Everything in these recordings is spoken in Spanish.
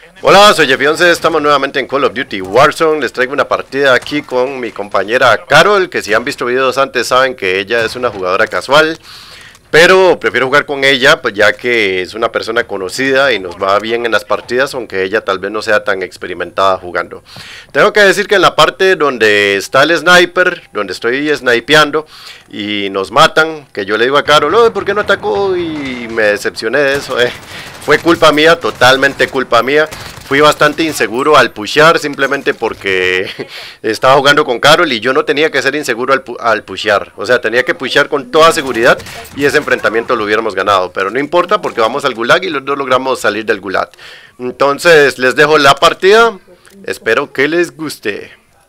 Hola, soy Jeff11, estamos nuevamente en Call of Duty Warzone. Les traigo una partida aquí con mi compañera Carol, que si han visto videos antes saben que ella es una jugadora casual, pero prefiero jugar con ella, pues ya que es una persona conocida y nos va bien en las partidas, aunque ella tal vez no sea tan experimentada jugando. Tengo que decir que en la parte donde está el sniper, donde estoy snipeando y nos matan, que yo le digo a Carol, oh, ¿por qué no atacó? Y me decepcioné de eso, Fue culpa mía, totalmente culpa mía. Fui bastante inseguro al pushear simplemente porque estaba jugando con Carol y yo no tenía que ser inseguro al pushear. O sea, tenía que pushear con toda seguridad y ese enfrentamiento lo hubiéramos ganado. Pero no importa porque vamos al gulag y los dos logramos salir del gulag. Entonces les dejo la partida. Espero que les guste.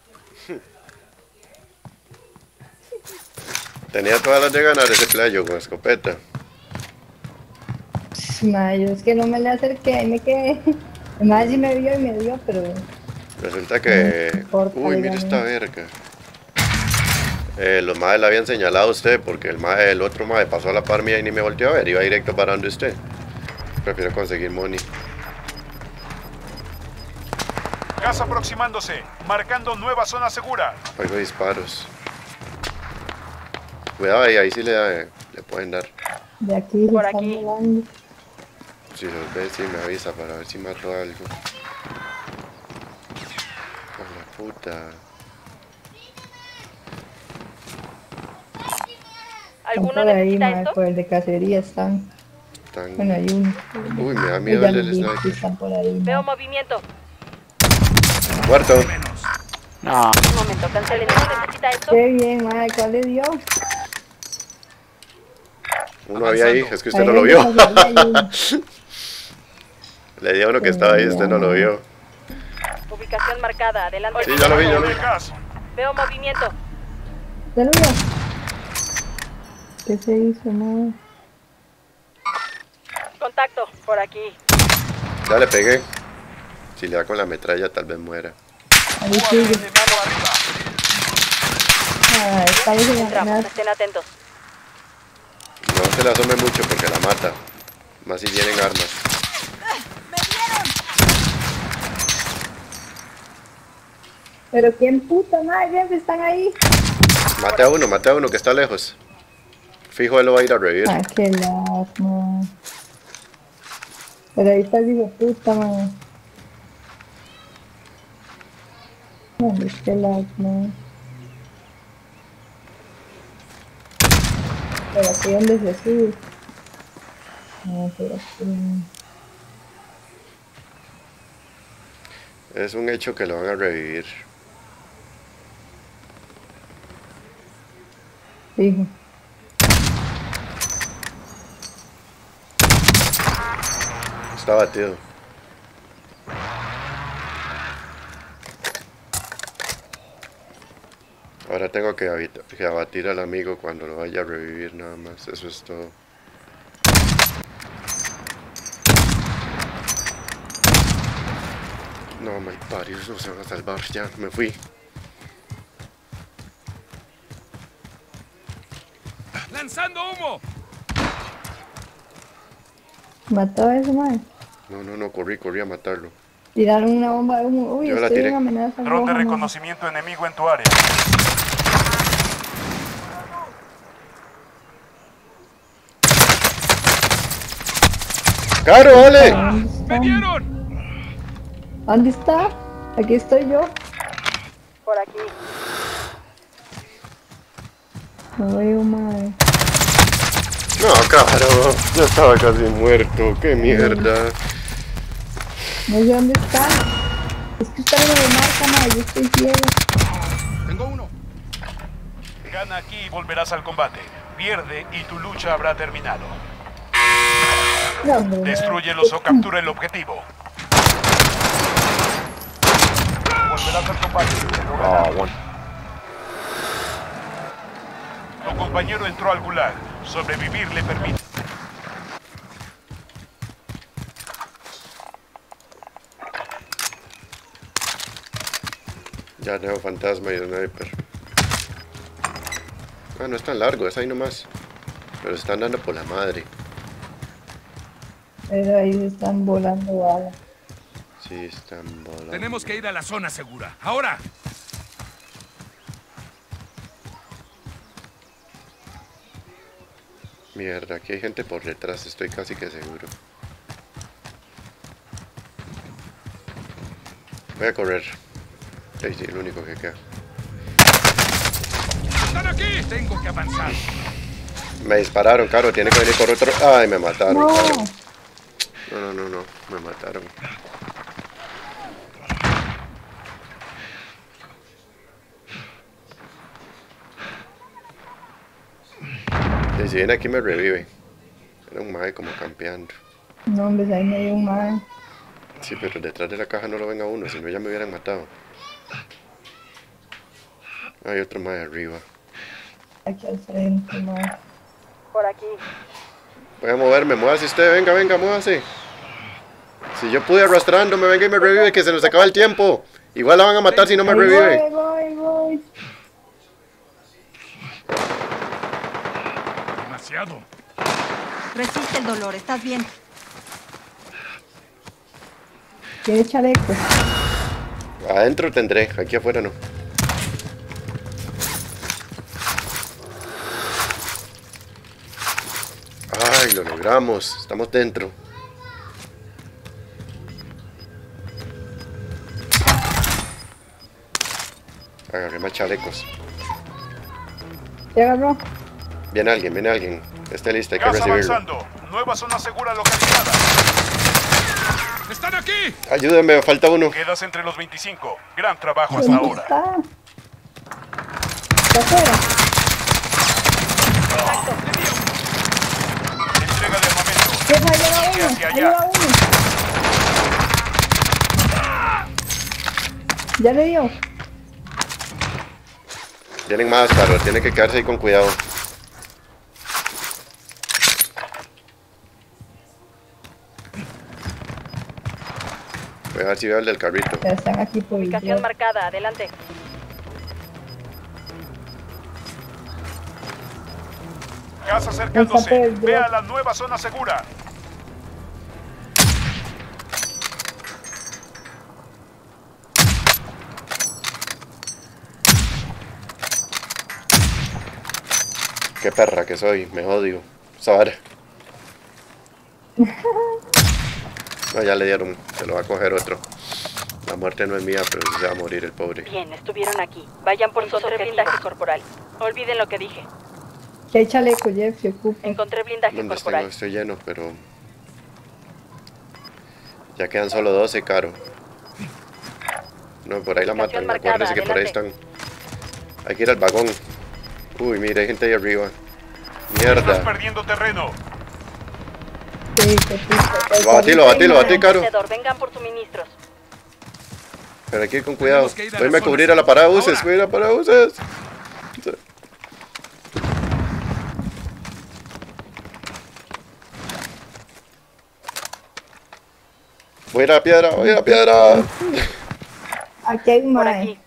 Tenía todas las de ganar ese playo con escopeta. Yo es que no me le acerqué, ahí me quedé. Además sí me vio y me dio, pero... Resulta que... Uy, mira esta verga. Los madres le habían señalado a usted porque el otro madre pasó a la par mía y ni me volteó a ver, iba directo para donde usted. Prefiero conseguir money. Gas aproximándose, marcando nueva zona segura. Oigo disparos. Cuidado ahí sí le pueden dar. De aquí por están aquí. volando. Si los ve, sí me avisa para ver si mato algo. ¡Oh, la puta! Están ¿Alguno por ahí, necesita madre, esto? por el de cacería están. Tan... Bueno, hay uno. Uy, me da miedo Ya el los vi, sniper. sí están por ahí. Veo madre. movimiento. ¡Muerto! No, Un momento, cancelen. ¿Necesita esto? Qué bien, madre, ¿cuál le dio? Uno había ahí, es que usted Ahí no lo en vio. el cacería hay uno. Le di a uno que estaba ahí, usted no lo vio. Ubicación marcada. Adelante. Sí, ya lo vi, ya lo vi. Gas. Veo movimiento. ¿Ya lo vio? ¿Qué se hizo, madre? Contacto. Por aquí. Ya le pegué. Si le da con la metralla tal vez muera. Ahí sigue. Mano arriba. Ah, estamos en la Entramos. granada. Estén atentos. No se le asome mucho porque la mata. Más si tienen armas. Pero quién puta madre, siempre están ahí. Mate a uno que está lejos. Fijo, él lo va a ir a revivir. Ah, qué lasma. Pero ahí está el hijo de puta, madre. Ay, qué lasma. Pero aquí donde se sube. No, pero aquí. Es un hecho que lo van a revivir. Fijo. Está batido. Ahora tengo que abatir al amigo cuando lo vaya a revivir nada más. Eso es todo. No, malparios, no se van a salvar. Ya, me fui. ¡Lanzando humo! ¿Mató a ese madre? No, corrí a matarlo. Tiraron una bomba de humo. Uy, Yo la estoy tiré. en amenaza Dron de roja, madre. reconocimiento enemigo en tu área. ¡Caro, vale! ¿Dónde ¡Me está? dieron! ¿Dónde está? Aquí estoy yo. Por aquí. No veo, madre. No, Caro, ya estaba casi muerto. ¡Qué mierda! No sé dónde está. Es que usted no me marca, madre. Yo estoy ciego. Tengo uno. Gana aquí y volverás al combate. Pierde y tu lucha habrá terminado. No, hombre, Destrúyelos o captura el objetivo. Volverás al combate. pero gana. Tu compañero entró al gulag. Sobrevivir le permite. Ya tengo fantasma y sniper. Ah, no es tan largo, es ahí nomás. Pero se están dando por la madre. Pero ahí se están volando balas. Sí, están volando. Tenemos que ir a la zona segura. ¡Ahora! Mierda, aquí hay gente por detrás, estoy casi que seguro. Voy a correr. Sí, sí, el único que queda. ¡Están aquí! Tengo que avanzar. Me dispararon, Caro, tiene que venir por otro... Ay, me mataron, No. Caro. No, me mataron. Y si viene aquí me revive. Era un mae como campeando. No, hombre, ahí me dio un mae. Sí, pero detrás de la caja no lo ven a uno, si no ya me hubieran matado. Hay otro mae arriba. Aquí al frente, mae. Por aquí. Voy a moverme, muévase usted, venga, muévase. Si yo pude arrastrándome, venga y me revive, que se nos acaba el tiempo. Igual la van a matar si no me Ahí revive. voy. Demasiado. Resiste el dolor, estás bien. ¿Tiene chaleco? Adentro tendré, aquí afuera no. Ay, lo logramos, estamos dentro. Agarré más chalecos. ¿Se agarró? Viene alguien. Esté lista, hay que Gas recibirlo. avanzando. Nueva zona segura localizada. ¡Están aquí! Ayúdenme, falta uno. Quedas entre los 25. Gran trabajo ¿Dónde hasta ahora. está? ¿Está afuera? Entrega de armamento. ¿Qué fue? Lleva Sigue uno. hacia Ahí allá. lleva uno. ¿Ya le dio? Vienen más, Carlos, tiene que quedarse ahí con cuidado. Voy a ver si veo el del carrito. Ya están aquí por el Ubicación marcada. Adelante. Gas acercándose. Está perdido. Ve a la nueva zona segura. Qué perra que soy, me odio. Sara. No, ya le dieron, se lo va a coger otro. La muerte no es mía, pero sí se va a morir el pobre. Bien, estuvieron aquí. Vayan por sus blindaje corporal. Olviden lo que dije. ¿Qué hay chaleco, Jeff? Se ocupa. Encontré blindaje ¿Dónde corporal. tengo? Estoy lleno, pero... Ya quedan solo 12, Caro. No, por ahí la matan, Marcada, acuérdense que por ahí adelante. están. Hay que ir al vagón. Uy, mira, hay gente ahí arriba. Estás Mierda. perdiendo terreno. Sí, se ocupa. Batilo, Caro. Vencedor, vengan por suministros. Pero hay que ir con cuidado. Tenemos que ir a la Voy a zona cubrir a la parada de buses, ahora. voy a ir a la parada de buses. Voy a ir a la piedra, Aquí hay un Por mae. aquí.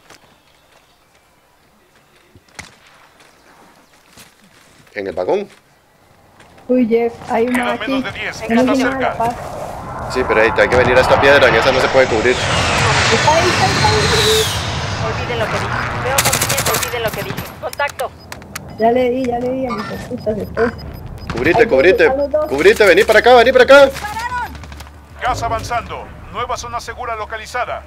En el vagón. Uy, Jeff, hay un mae Quedan aquí. menos de 10. Hay Está un mae cerca. La Paz. Sí, pero ahí hay que venir a esta piedra, en esa no se puede cubrir. Está ahí. Olviden lo que dije. Veo movimiento. Olviden lo que dije. Contacto. Ya le di a mis putas de todo. Cubrite, vení para acá. Gas avanzando. Nueva zona segura localizada.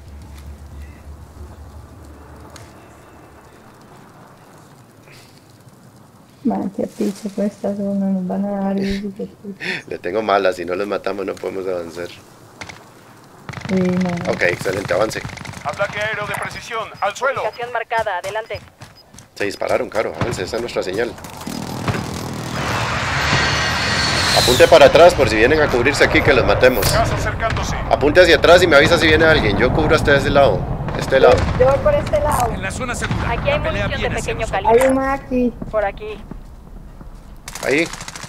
Man, qué picho fue esta zona, nos van a dar y qué picho. Le tengo malas, si no los matamos no podemos avanzar. Sí, no. Ok, excelente, avance. Ataque aéreo de precisión. Al suelo. Ubicación marcada. Adelante. Se dispararon, Caro, avance, esa es nuestra señal. Apunte para atrás por si vienen a cubrirse aquí que los matemos. Gas acercándose. Apunte hacia atrás y me avisa si viene alguien. Yo cubro hasta ese lado. Este lado. Yo voy por este lado. En la zona segura. Aquí hay La pelea munición de viene hacia pequeño nosotros. Hay calibre. un mae aquí. Por aquí. Ahí.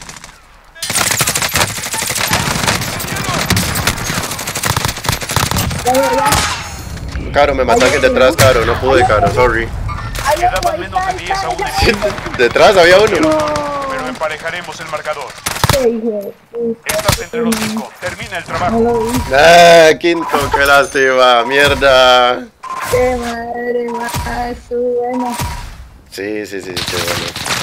Ya. Caro, me mató alguien detrás, Caro. No pude, Caro, sorry. Hay otro, Quedaban ahí menos de 10 aún. está. Detrás había uno. Pero emparejaremos el marcador. viste, hijo de puta. Estás entre los 5. Termina el trabajo. No lo viste. ¡Ah, quinto! ¡Qué lástima! ¡Mierda! Qué madre, más bueno. Sí, qué bueno.